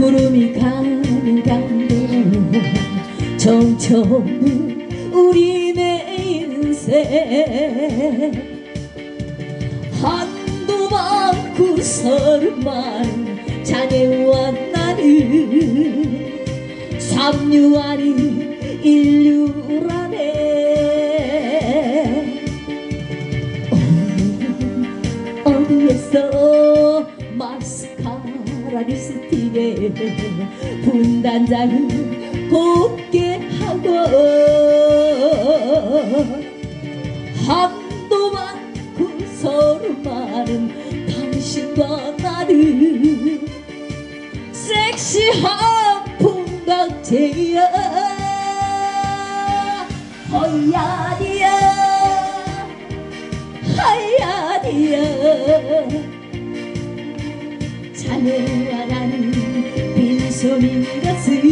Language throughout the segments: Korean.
구름이 가는 강도 점점 우리네 인생 한도 많고 서로 많은 자네와 나는 삼류 아닌 인류라네. 어디에서 마스카라 립스틱에 분단장을 곱게 하고 한도 많고 서로 많은 당신과 나는 섹시한 풍각쟁이야. 허야디야 하야디야 자네와 나는 빈손인 것을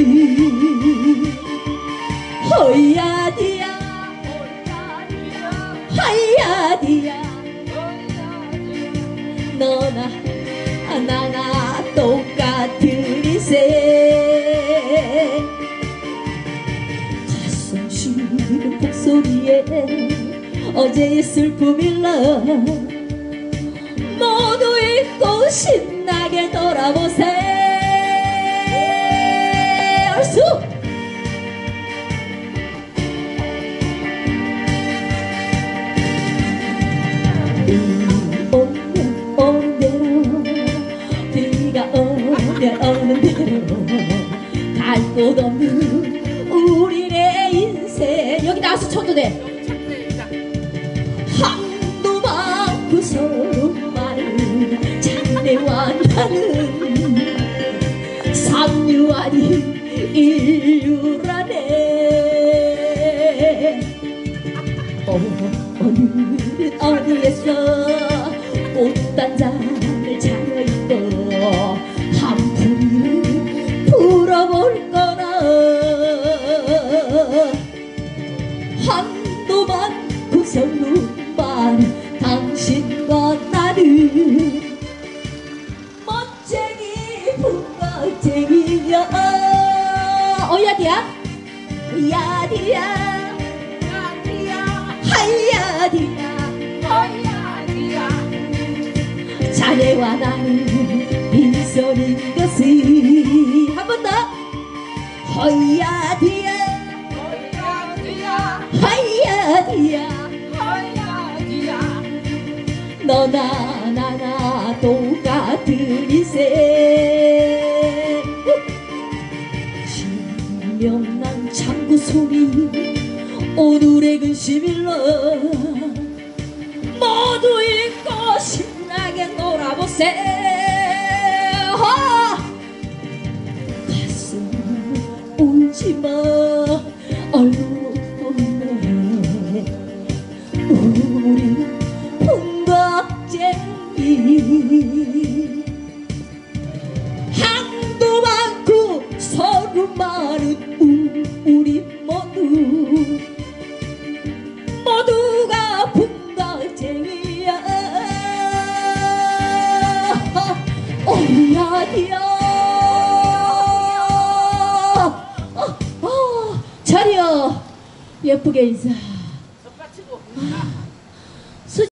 허야디야 하야디야 너나 나나 똑같은 인생 가슴 쉬는 목소리에 어제의 슬픔일라 모두 잊고 신나게 돌아보세. 얼쑤 오는 대로 비가 오는 대로 갈 곳 없는 우리의 인생. 여기 나와서 쳐도 돼. 한도 많고 서로 많은 자네와 나는 삼류 아닌 인류라네. 오늘은 어디에서 꽃단장을 차려입고 한풀이를 불어볼 거나 한도 많고 서로 많은 당신과 나는 멋쟁이 풍각쟁이야. 어야디야 야디야 하야디야 자네와 나는 빈손인 것을 한 번 더 허야디야 하야디야 너나 나나 똑같은 인생. 신명난 창구 소리 오늘의 근심일러 모두 잊고 신나게 놀아보세. 가슴 울지마 얼굴 없네 우리 풍각쟁이 한도 많고 서로 많은 우리 모두가 풍각쟁이야. 오야디야 자리여 예쁘게 인사. 젓가치고